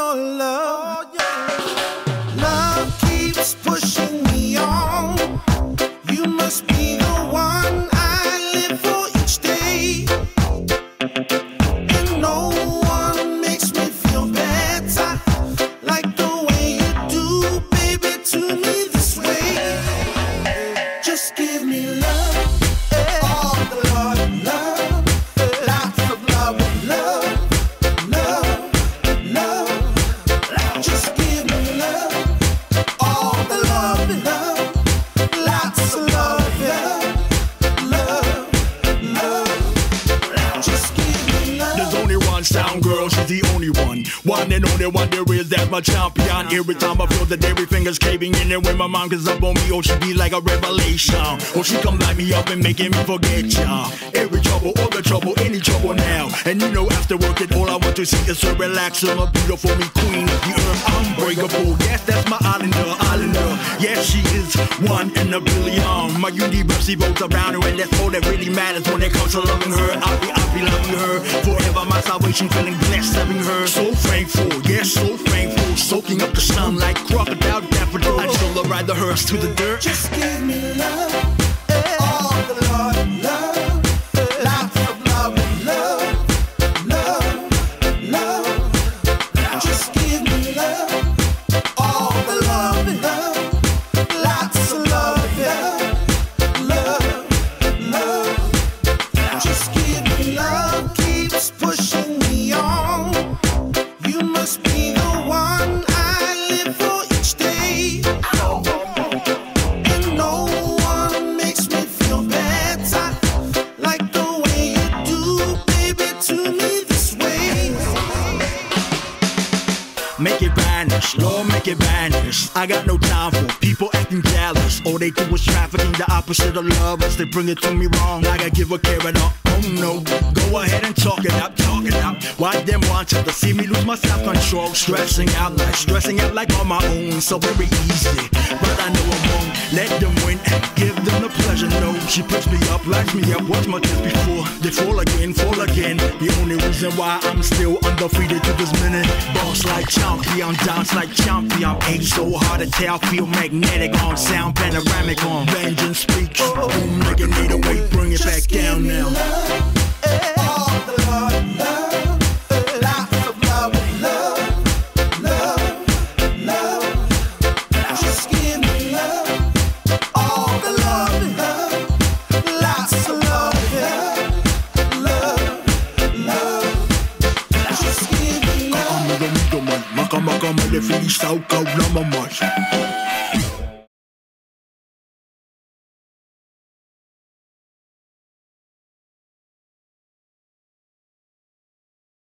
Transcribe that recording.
more love. Love keeps pushing me on. You must be the one I live for each day. And no one makes me feel better like the way you do, baby, to me this way. Just give me love, all the love, love, lots of love, love, love, love. Just give me love, all the love, love, lots of love, love, love. Just give me love. There's only one sound girl, she's the only one. One and only one there is, that's my champion. Every time I feel that everything is caving in and when my mind gets up on me, oh, she be like a revelation. Oh, she come light me up and making me forget ya. Every trouble, all the trouble, any trouble now. And you know after working, all I want to see is her relax. I'm a beautiful me queen of the earth, unbreakable. Yes, that's my islander, islander. Yes, she is one in a billion. My universe votes around her, and that's all that really matters when it comes to loving her. I'll be loving her forever. My salvation, feeling blessed, having her. So thankful, yes, so thankful. Soaking up the sun like crocodile daffodil. I'd still ride the hearse to the dirt. Just give me love, all the love, love, lots of love, love, love, love. Just give me love, all the love, love, lots of love, love, love. Just give me love, keeps pushing me on. You must be the one I live for each day. And no one makes me feel better like the way you do, baby, to me this way. Make it vanish, Lord, make it vanish. I got no time for people acting jealous. All they do is trafficking, the opposite of lovers. They bring it to me wrong, like I give a carrot up. Oh no, go ahead and talk it out, talk it out. Why them want to see me lose my self-control? Stressing out like on my own, so very easy. But I know I won't let them win and give them the pleasure. No, she puts me up, lights me up, watch my kids before they fall again, fall again. The only reason why I'm still undefeated to this minute. Boss like champion, dance like champion. Ain't so hard to tell, feel magnetic on, sound panoramic on. Vengeance speaks, boom, like an 808, bring it back down now. All the love, love, lots of love, love, love, love. Just give me love, all the love, love, lots of love, love, love. Just give me love. Maka, maka, maka, maka, maka, maka, maka, maka, maka, maka, maka, maka,